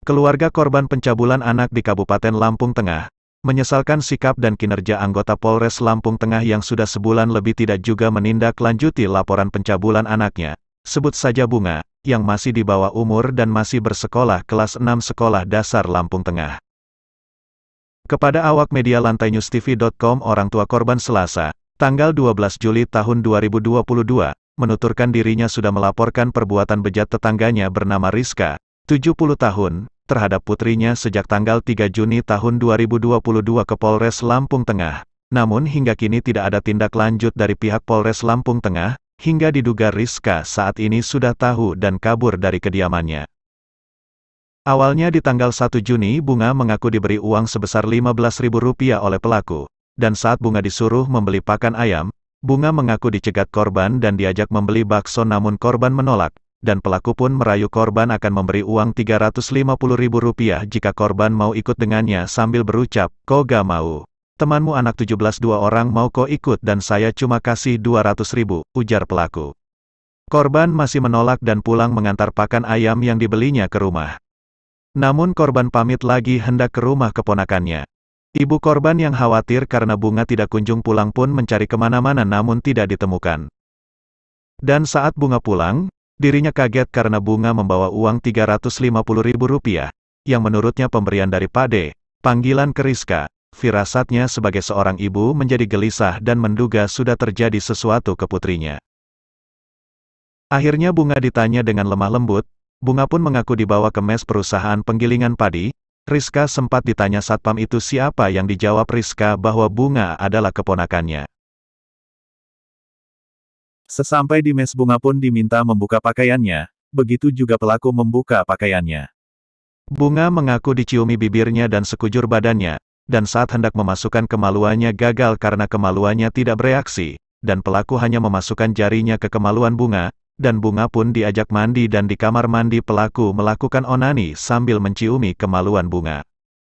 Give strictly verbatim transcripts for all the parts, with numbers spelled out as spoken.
Keluarga korban pencabulan anak di Kabupaten Lampung Tengah menyesalkan sikap dan kinerja anggota Polres Lampung Tengah yang sudah sebulan lebih tidak juga menindaklanjuti laporan pencabulan anaknya, sebut saja Bunga, yang masih di bawah umur dan masih bersekolah kelas enam Sekolah Dasar Lampung Tengah. Kepada awak media lantai news t v titik com, orang tua korban Selasa, tanggal dua belas Juli tahun dua ribu dua puluh dua, menuturkan dirinya sudah melaporkan perbuatan bejat tetangganya bernama Rizka, tujuh puluh tahun, terhadap putrinya sejak tanggal tiga Juni tahun dua ribu dua puluh dua ke Polres Lampung Tengah. Namun hingga kini tidak ada tindak lanjut dari pihak Polres Lampung Tengah, hingga diduga Rizka saat ini sudah tahu dan kabur dari kediamannya. Awalnya di tanggal satu Juni, Bunga mengaku diberi uang sebesar lima belas ribu rupiah oleh pelaku, dan saat Bunga disuruh membeli pakan ayam, Bunga mengaku dicegat korban dan diajak membeli bakso namun korban menolak, dan pelaku pun merayu korban akan memberi uang tiga ratus lima puluh ribu rupiah jika korban mau ikut dengannya sambil berucap, "Kok gak mau? Temanmu anak tujuh belas dua orang mau kok ikut dan saya cuma kasih dua ratus ribu, ujar pelaku. Korban masih menolak dan pulang mengantar pakan ayam yang dibelinya ke rumah. Namun korban pamit lagi hendak ke rumah keponakannya. Ibu korban yang khawatir karena Bunga tidak kunjung pulang pun mencari kemana-mana namun tidak ditemukan. Dan saat Bunga pulang, dirinya kaget karena Bunga membawa uang tiga ratus lima puluh ribu rupiah, yang menurutnya pemberian dari Pade, panggilan ke Rizka. Firasatnya sebagai seorang ibu menjadi gelisah dan menduga sudah terjadi sesuatu ke putrinya. Akhirnya Bunga ditanya dengan lemah lembut. Bunga pun mengaku dibawa ke mes perusahaan penggilingan padi. Rizka sempat ditanya satpam itu siapa, yang dijawab Rizka bahwa Bunga adalah keponakannya. Sesampai di mes, Bunga pun diminta membuka pakaiannya, begitu juga pelaku membuka pakaiannya. Bunga mengaku diciumi bibirnya dan sekujur badannya, dan saat hendak memasukkan kemaluannya gagal karena kemaluannya tidak bereaksi, dan pelaku hanya memasukkan jarinya ke kemaluan Bunga, dan Bunga pun diajak mandi dan di kamar mandi pelaku melakukan onani sambil menciumi kemaluan Bunga.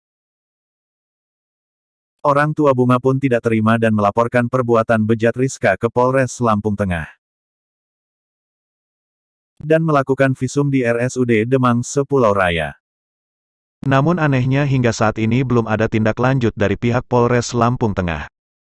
Orang tua Bunga pun tidak terima dan melaporkan perbuatan bejat Rizka ke Polres Lampung Tengah. Dan melakukan visum di R S U D Demang Sepulau Raya. Namun anehnya hingga saat ini belum ada tindak lanjut dari pihak Polres Lampung Tengah.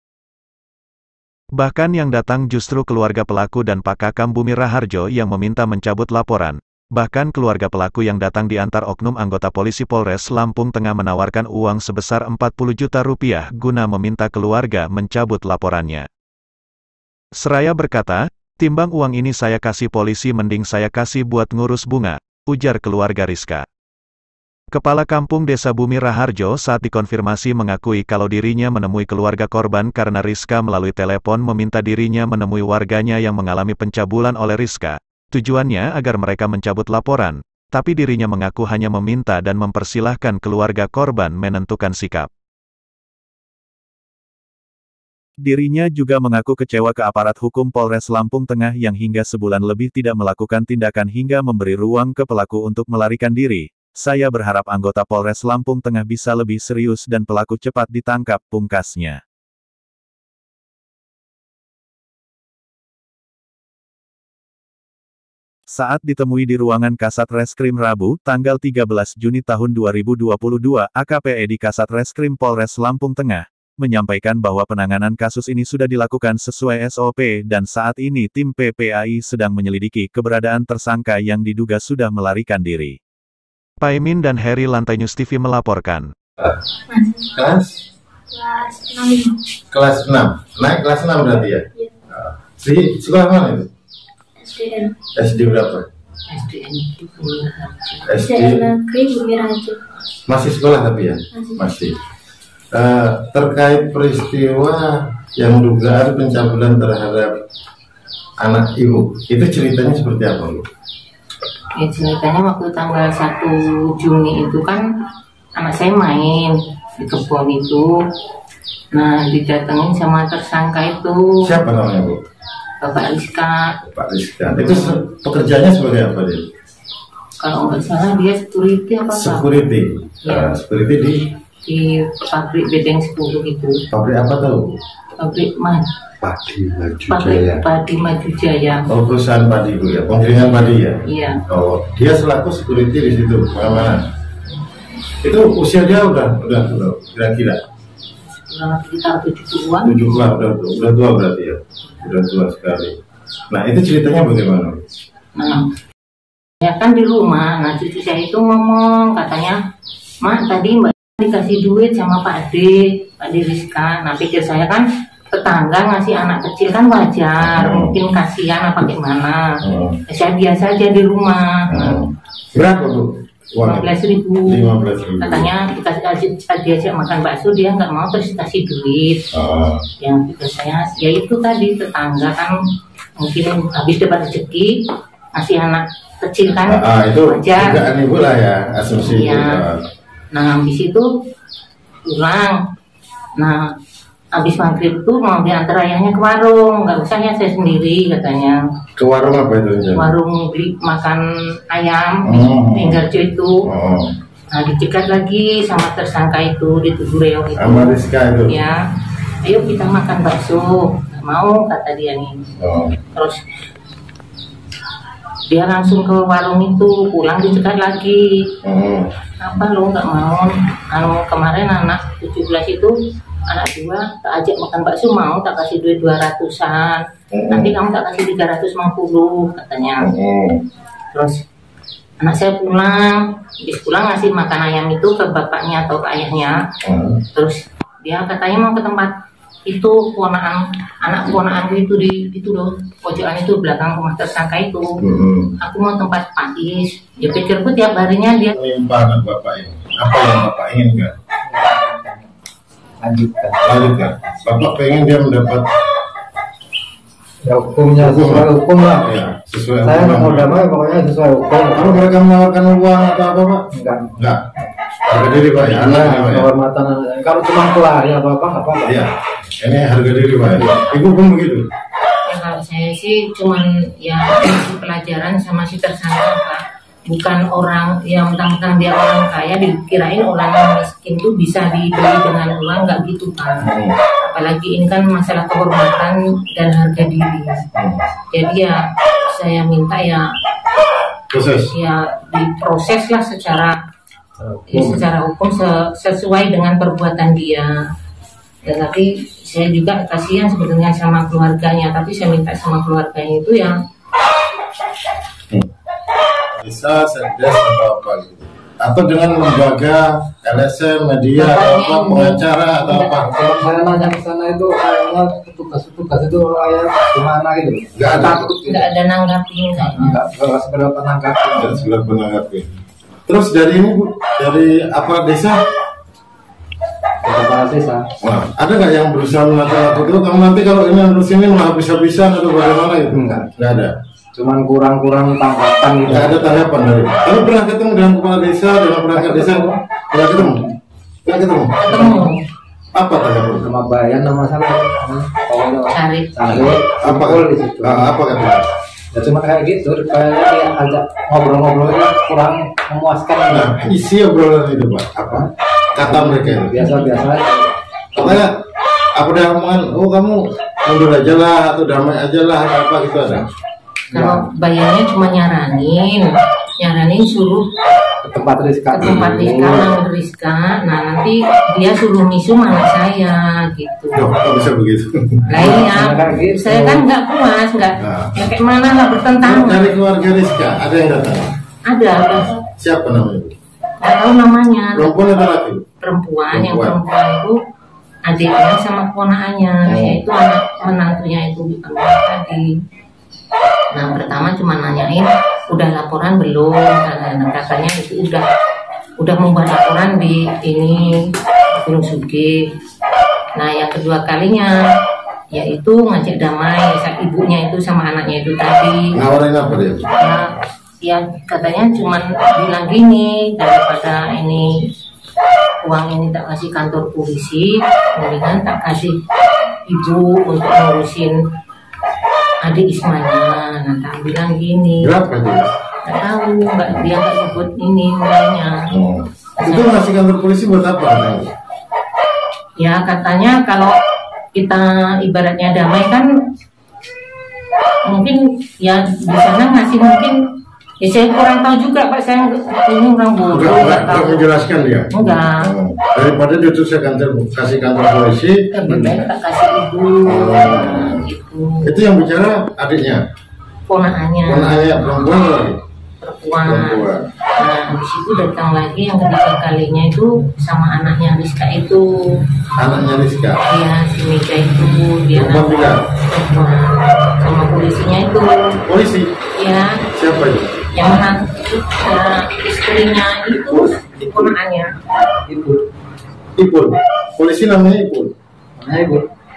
Bahkan yang datang justru keluarga pelaku dan Pak Kakam Bumi Raharjo yang meminta mencabut laporan. Bahkan keluarga pelaku yang datang diantar oknum anggota polisi Polres Lampung Tengah menawarkan uang sebesar empat puluh juta rupiah guna meminta keluarga mencabut laporannya. Seraya berkata, "Timbang uang ini saya kasih polisi mending saya kasih buat ngurus Bunga," ujar keluarga Rizka. Kepala Kampung Desa Bumi Raharjo saat dikonfirmasi mengakui kalau dirinya menemui keluarga korban karena Rizka melalui telepon meminta dirinya menemui warganya yang mengalami pencabulan oleh Rizka. Tujuannya agar mereka mencabut laporan, tapi dirinya mengaku hanya meminta dan mempersilahkan keluarga korban menentukan sikap. Dirinya juga mengaku kecewa ke aparat hukum Polres Lampung Tengah yang hingga sebulan lebih tidak melakukan tindakan hingga memberi ruang ke pelaku untuk melarikan diri. "Saya berharap anggota Polres Lampung Tengah bisa lebih serius dan pelaku cepat ditangkap," pungkasnya. Saat ditemui di ruangan Kasat Reskrim Rabu, tanggal tiga belas Juni tahun dua ribu dua puluh dua, A K P E di Kasat Reskrim Polres Lampung Tengah menyampaikan bahwa penanganan kasus ini sudah dilakukan sesuai S O P dan saat ini tim P P A I sedang menyelidiki keberadaan tersangka yang diduga sudah melarikan diri. Paimin dan Heri, Lantai News T V melaporkan. Kelas? Kelas enam. Kelas enam? Naik kelas enam berarti ya? Iya. Di sekolah mana itu? S D N. S D berapa? S D N S D Negeri Bumi Raharjo. Masih sekolah tapi ya? Masih. Masih. Uh, terkait peristiwa yang dugaan pencabulan terhadap anak ibu, itu ceritanya seperti apa, Bu? Ya, ceritanya waktu tanggal satu Juni itu kan anak saya main di kebun itu. Nah, didatengin sama tersangka itu. Siapa namanya, Bu? Bapak Rizka. Bapak Rizka. Itu pekerjaannya sebagai apa dia? Kalau nggak salah dia security apa Pak? Security. Ya. Uh, security di di pabrik bedeng sepuluh itu. Pabrik apa tahu? Pabrik mah. Padi Maju Jaya. Padi Maju Jaya. Oh, perusahaan padi Bu ya, penggilingan padi ya. Iya. Oh, dia selaku security di situ, mana-mana. Itu usia dia udah udah udah kira-kira sekitar tujuh puluhan. tujuh puluhan udah, udah tua berarti ya, udah tua sekali. Nah itu ceritanya bagaimana? Nah, ya kan di rumah, nah cucu saya itu ngomong katanya, Mak tadi Mbak dikasih duit sama Pak Ade, Pak Ade Rizka. Nah pikir saya kan tetangga ngasih anak kecil kan wajar, hmm. mungkin kasihan apa gimana. Hmm. Saya biasa aja di rumah. Hmm. Berapa Bu? lima belas ribu. lima belas ribu. Katanya dikasih diajak makan bakso, dia nggak mau, terus dikasih duit. Oh. Yang pikir saya, ya itu tadi tetangga kan mungkin habis dapat rezeki ngasih anak kecil kan. Ah, itu wajar. Juga ibu lah ya asumsi. Iya. Nah habis itu pulang. Nah habis maghrib tuh mau diantar ayahnya ke warung, nggak usah ya saya sendiri katanya. Ke warung apa itu? Warung beli makan ayam, oh. di Enggarjo itu. Oh. Nah dicegat lagi sama tersangka itu di Tugu Reog itu. Sama Rizka itu. Ya, ayo kita makan bakso. Nggak mau kata dia nih. Oh. Terus dia langsung ke warung itu, pulang dicegat lagi. Oh. Apa lo nggak mau? Anu kemarin anak tujuh belas itu, anak dua tak ajak makan bakso, mau tak kasih duit dua ratusan. Mm-hmm. Nanti kamu tak kasih tiga ratus lima puluh katanya. Mm-hmm. Terus anak saya pulang, habis pulang ngasih makan ayam itu ke bapaknya atau ke ayahnya. Mm-hmm. Terus dia katanya mau ke tempat itu keponaan, anak keponaanku itu di itu loh, pojokan itu belakang rumah tersangka itu. Mm-hmm. Aku mau tempat Pakis. Ya pikirku tiap harinya dia. Anak bapak ini, apa yang bapak inginkan? Lanjutkan. Lanjutkan. Bapak pengen dia mendapat ya hukumnya hukum. Sesuai hukum lah. Ya, sesuai saya nggak mau damai, pokoknya sesuai hukum. Kamu mereka menawarkan uang atau apa Pak? Enggak. Enggak. Harga diri Pak. Ya, anak ya, kehormatan anak. Kalau cuma kelah ya apa apa nggak apa-apa. Iya. Ini harga diri Pak. Ya. Ibu pun begitu. Ya kalau saya sih cuman ya pelajaran sama si tersangka Pak. Bukan orang yang mentang-mentang dia orang kaya dikirain orang miskin tuh bisa dibeli dengan uang, nggak gitu Pak. Hmm. Apalagi ini kan masalah kehormatan dan harga diri. Hmm. Jadi ya saya minta ya proses ya diproses lah secara hmm. ya, secara hukum sesuai dengan perbuatan dia. Ya, tapi saya juga kasihan sebenarnya sama keluarganya, tapi saya minta sama keluarganya itu yang hmm. bisa serdes atau apa gitu, atau dengan lembaga L S M media atau apa pengacara atau apa. Kalau saya nanya ke sana itu kayaknya petugas-petugas itu kayak gimana gitu, nggak ada nggak ada nanggapin kan, nggak nggak seberapa nanggapin, nggak seberapa nanggapin. Terus dari ini Bu, dari apa desa? Kepala desa. Wah, ada nggak yang berusaha mengatur-atur itu? Kamu nanti kalau ini harus ini malah habis-habisan atau bagaimana itu? Enggak, nggak ada. Cuman kurang-kurang tanggapan gitu. Nggak ada tanggapan dari. Kamu pernah ketemu dengan kepala desa, dengan perangkat desa? Pernah ketemu? Pernah ketemu? Ketemu. Apa tanggapan? Sama bayan nama saya. Pokoknya cari. Cari. Apa di situ. Apa katanya? Ya cuma kayak gitu, kayak dia ajak ngobrol-ngobrol itu kurang memuaskan. Nah, isi obrolan itu Pak, apa? Kata mereka biasa-biasa aja. Katanya apa dah omongan, oh kamu mundur aja lah atau damai aja lah atau apa gitu ada. Kalau bayarnya cuma nyaranin, nyaranin suruh ke tempat Rizka, ke tempat Rizka, nang Rizka. Nah nanti dia suruh misu anak saya gitu. Loh, kok bisa begitu? Lah iya, gitu. Saya kan nggak puas, nggak. Nah. Ya kayak mana nggak bertentangan. Dari keluarga Rizka ada yang datang? Ada, ada. Siapa namanya? Nggak tahu namanya. Perempuan atau laki? Perempuan, perempuan. Yang perempuan itu adiknya sama keponakannya, oh. Yaitu anak menantunya itu di tadi. Nah pertama cuma nanyain udah laporan belum, karena katanya itu udah udah membuat laporan di ini Gunung Sugi. Nah yang kedua kalinya yaitu ngajak damai, ibunya itu sama anaknya itu tadi. Ngawarin apa dia? Ya, ya katanya cuma bilang gini, daripada ini uang ini tak kasih kantor polisi, mendingan tak kasih ibu untuk ngurusin adik Ismanya. Nah tak bilang gini. Berapa dia? Gak tahu, nggak dia nggak sebut ini nilainya. Oh. Itu ngasih kantor polisi buat apa? Ya katanya kalau kita ibaratnya damai kan mungkin ya di sana ngasih mungkin Ya saya kurang tahu juga Pak, saya ini orang bodoh. Enggak, enggak, enggak menjelaskan dia. Enggak. Oh. Daripada itu saya kantor, kasih kantor polisi. Lebih baik tak kasih ibu. Oh. Nah, gitu. Itu yang bicara adiknya. Ponakannya. Ponakannya perempuan lagi. Perempuan. Perempuan. Nah, habis itu datang lagi yang ketiga kalinya itu sama anaknya Rizka itu. Anaknya Rizka. Iya, si Mika itu dia Perempuan juga. perempuan. Sama polisinya itu. Polisi. Iya. Siapa itu? Yang mana ya, istrinya itu ponakannya. Ibu. Ipul. Polisi namanya Ipul. Mana ibu?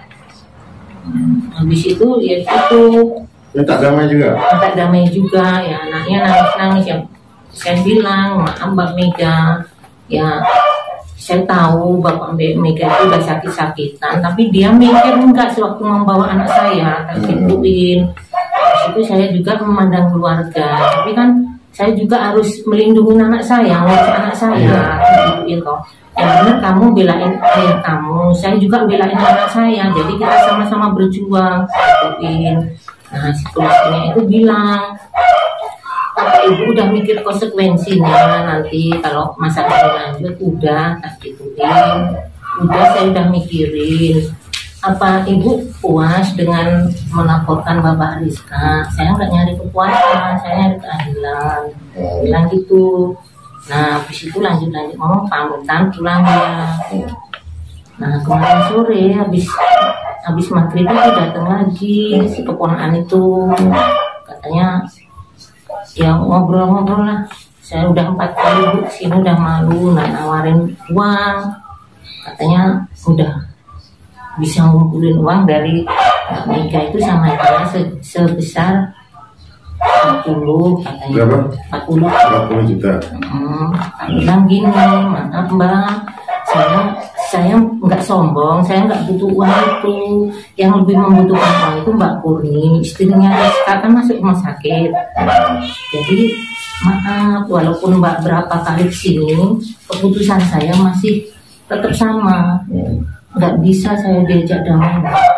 Habis itu ya itu Minta damai juga. minta damai juga ya, anaknya nangis-nangis ya. Saya bilang, maaf Mbak Mega, ya saya tahu Bapak Mbak Mega itu udah sakit-sakitan, tapi dia mikir enggak sewaktu membawa anak saya, tak gituin. Terus itu saya juga memandang keluarga, tapi kan saya juga harus melindungi anak saya, ngurus anak saya, gituin kok. Yang benar kamu belain ayah kamu, saya juga belain anak saya, jadi kita sama-sama berjuang, gituin. Nah, si polisinya itu bilang, Pak Ibu udah mikir konsekuensinya nanti kalau masalah lanjut, udah tak gituin, udah saya udah mikirin. Apa Ibu puas dengan melaporkan Bapak Rizka? Saya nggak nyari kepuasan, saya nyari keadilan. Bilang gitu. Nah, habis itu lanjut-lanjut ngomong pamitan pulang ya. Nah, kemarin sore habis habis maghrib itu datang lagi si keponakan itu, katanya ya ngobrol-ngobrol lah. Saya udah empat kali Bu sini udah malu, nggak nawarin uang, katanya udah bisa ngumpulin uang dari Mika itu sama saya se sebesar empat puluh katanya. Berapa? empat puluh. empat puluh juta. Hmm, bilang gini, maaf Mbak, saya saya nggak sombong, saya nggak butuh uang itu. Yang lebih membutuhkan uang itu Mbak Kurni, istrinya Rizka kan masuk rumah sakit. Jadi maaf, walaupun Mbak berapa kali kesini, keputusan saya masih tetap sama. Nggak bisa saya diajak damai.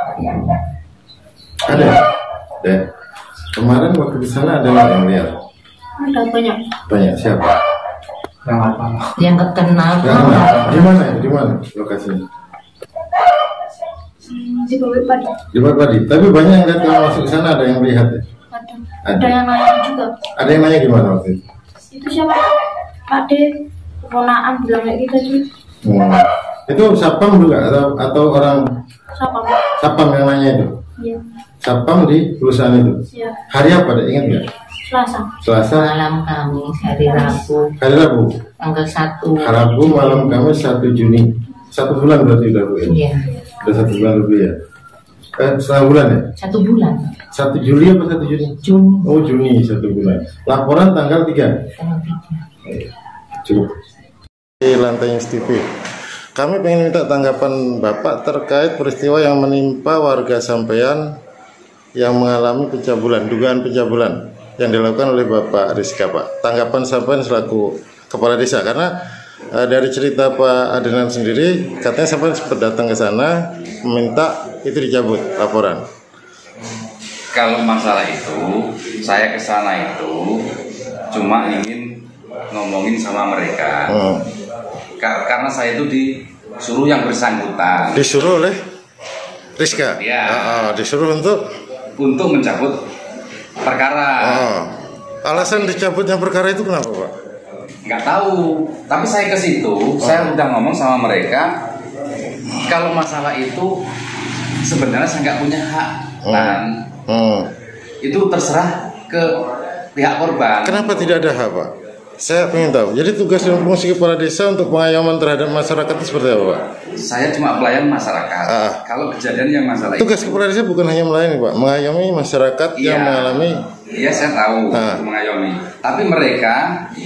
Ada. Dek. Kemarin waktu di sana ada yang lihat. Ada banyak. Banyak siapa? Yang apa? Yang nggak kenal. Yang mana? Di mana? Di mana lokasinya? Di bawah padi. Di Padi. Tapi banyak yang lihat kalau masuk ke sana, ada yang melihat ya? Ada. Ada. Ada yang nanya juga. Ada yang nanya gimana waktu itu? Itu siapa? Pak D. Keponaan bilang kayak gitu sih. Hmm. Itu sapam juga atau atau orang Siapa Pak? sapam yang nanya itu? Iya. Sapam di perusahaan itu. Iya. Hari apa? Ada ingat nggak? Selasa. Selasa. Malam Kamis, hari Rabu, Hari Rabu. tanggal satu. Rabu malam Kamis satu Juni. Satu bulan berarti udah Bu ya? Iya, Udah satu bulan lebih ya? Eh, setengah bulan ya? satu bulan. Satu Juli apa satu Juni? Juni, Oh Juni satu bulan. Laporan tanggal tiga. tanggal tiga. Cukup. Di lantai S T V. Kami ingin minta tanggapan Bapak terkait peristiwa yang menimpa warga sampean yang mengalami pencabulan, dugaan pencabulan yang dilakukan oleh Bapak Rizka, Pak. Tanggapan sampean selaku kepala desa, karena e, dari cerita Pak Adnan sendiri katanya sampean sempat datang ke sana meminta itu dicabut laporan. Kalau masalah itu, saya ke sana itu cuma ingin ngomongin sama mereka. Hmm. Ka- Karena saya itu disuruh yang bersangkutan Disuruh oleh Rizka? Iya. Ah, ah, disuruh untuk untuk mencabut perkara. ah. Alasan dicabutnya perkara itu kenapa, Pak? Nggak tahu, tapi saya ke situ, saya udah ngomong sama mereka. Kalau masalah itu sebenarnya saya nggak punya hak, dan Hmm. itu terserah ke pihak korban. Kenapa tidak ada hak, Pak? Saya ingin tahu. Jadi tugas dan fungsi kepala desa untuk pengayoman terhadap masyarakat itu seperti apa, Pak? Saya cuma pelayan masyarakat. Ah. Kalau kejadian yang masalah Tugas itu, kepala desa bukan hanya melayani, Pak, mengayomi masyarakat yang Iya. mengalami. Iya, saya tahu Ah. mengayomi. Tapi mereka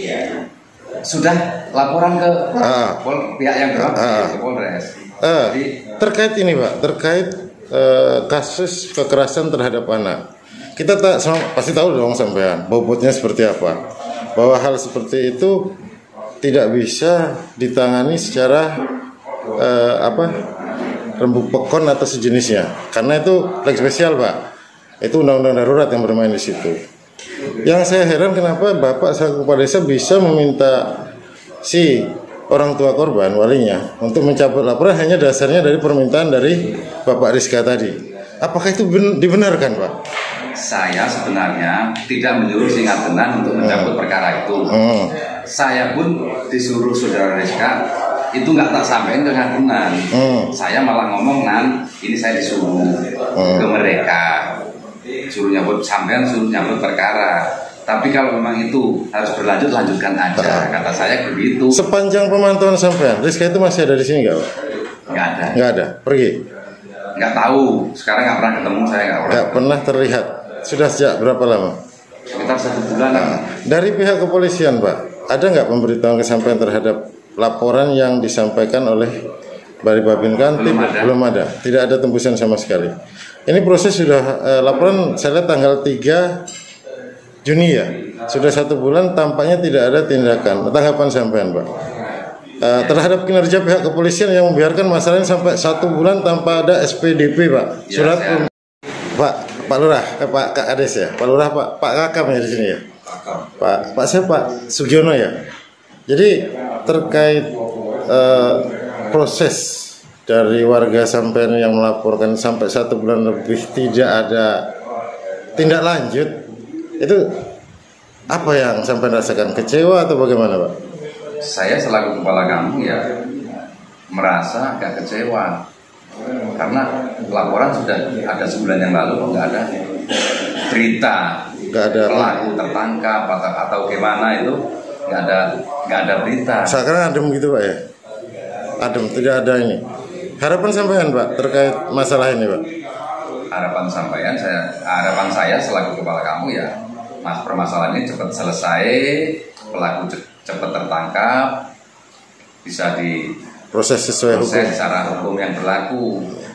sudah laporan ke Ah. Pol, pihak yang berhak, Ah. ke Polres. Eh, Jadi terkait ini, Pak, terkait eh, kasus kekerasan terhadap anak. Kita tak sama- pasti tahu dong sampean bobotnya seperti apa. Bahwa hal seperti itu tidak bisa ditangani secara eh, apa rembuk pekon atau sejenisnya, karena itu leg spesial, Pak. Itu undang-undang darurat yang bermain di situ. Yang saya heran kenapa Bapak selaku kepala desa bisa meminta si orang tua korban, walinya, untuk mencabut laporan hanya dasarnya dari permintaan dari Bapak Rizka tadi. Apakah itu ben- dibenarkan, Pak? Saya sebenarnya tidak menyuruh Singatenan untuk mencabut hmm. perkara itu. Hmm. Saya pun disuruh saudara Rizka itu nggak tak sampaikan ke Ngatenan. Hmm. Saya malah ngomong, Nan, ini saya disuruh hmm. ke mereka, suruh nyabut sampean, suruh nyabut perkara. Tapi kalau memang itu harus berlanjut, lanjutkan aja. Nah. Kata saya begitu. Sepanjang pemantauan sampean, Rizka itu masih ada di sini nggak, Pak? Nggak ada. Nggak ada. Pergi. Nggak tahu. Sekarang nggak pernah ketemu, saya nggak pernah. Nggak pernah terlihat. Sudah sejak berapa lama? Sekitar satu bulan. Nah, dari pihak kepolisian, Pak, ada nggak pemberitahuan kesampaian terhadap laporan yang disampaikan oleh Bali Babin Kantip? Belum ada. Belum ada. Tidak ada tembusan sama sekali. Ini proses sudah eh, laporan saya lihat tanggal tiga Juni ya. Sudah satu bulan tampaknya tidak ada tindakan. Tanggapan sampean, Pak? Uh, terhadap kinerja pihak kepolisian yang membiarkan masalah ini sampai satu bulan tanpa ada S P D P, Pak. Surat ya, ya. Pak, Pak Lurah, eh, Pak Kades ya, Pak Lurah, Pak, Pak Kakam ya di sini ya, Pak, Pak saya Pak Sugiono ya. Jadi terkait uh, proses dari warga sampean yang melaporkan sampai satu bulan lebih tidak ada tindak lanjut, itu apa yang sampean rasakan? Kecewa atau bagaimana, Pak? Saya selaku kepala kampung ya merasa agak kecewa karena laporan sudah ada sebulan yang lalu nggak ada berita, nggak ada pelaku tertangkap atau, atau gimana itu nggak ada nggak ada berita. Sekarang adem gitu, Pak ya? Adem, tidak ada ini. Harapan sampean, Pak, terkait masalah ini, Pak? Harapan sampean saya harapan saya selaku kepala kampung ya mas permasalahan ini cepat selesai, pelaku cepat tertangkap, bisa di proses sesuai proses hukum secara hukum yang berlaku.